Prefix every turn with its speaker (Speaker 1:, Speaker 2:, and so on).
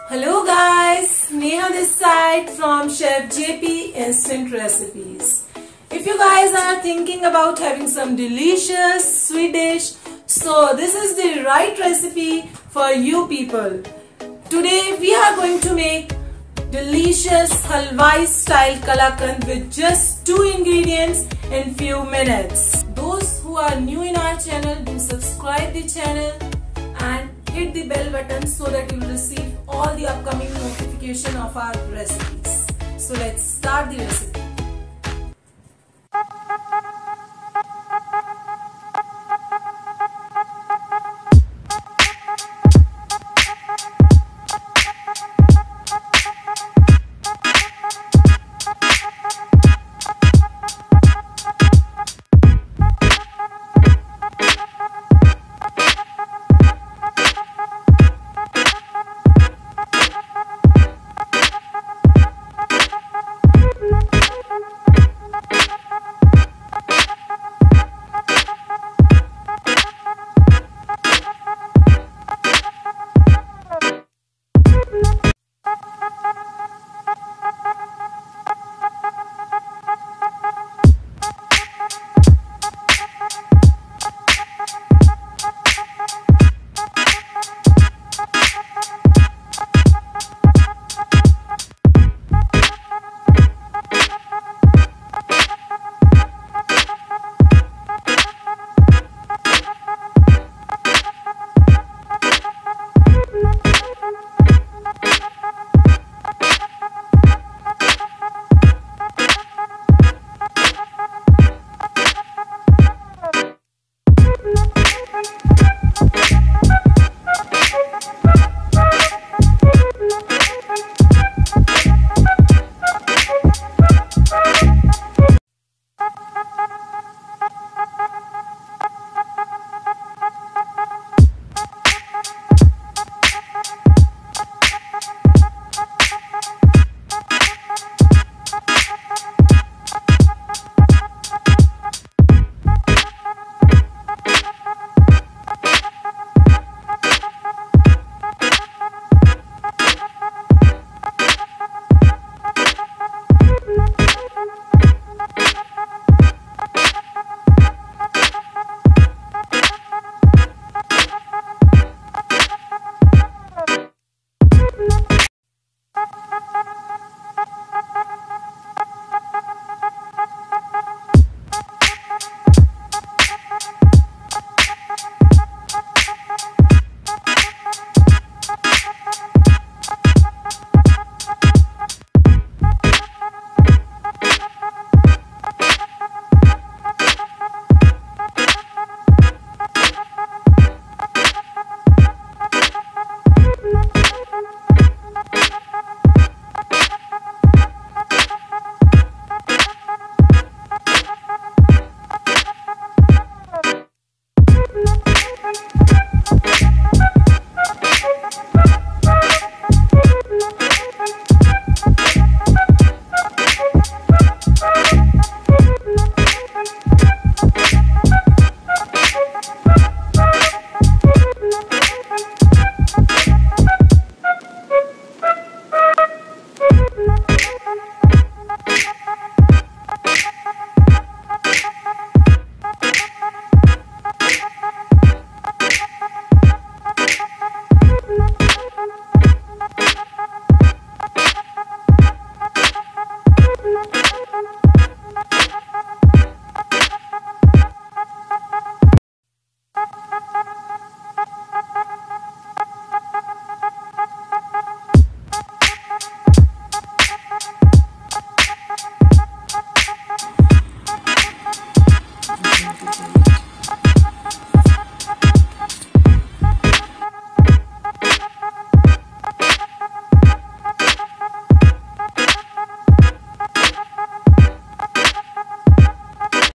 Speaker 1: Hello guys, Neha this side from Chef JP Instant Recipes. If you guys are thinking about having some delicious sweet dish, so this is the right recipe for you people. Today we are going to make delicious halwai style kalakand with just 2 ingredients in few minutes. Those who are new in our channel, do subscribe the channel and hit the bell button so that you will receive all the upcoming notification of our recipes. So let's start the recipe.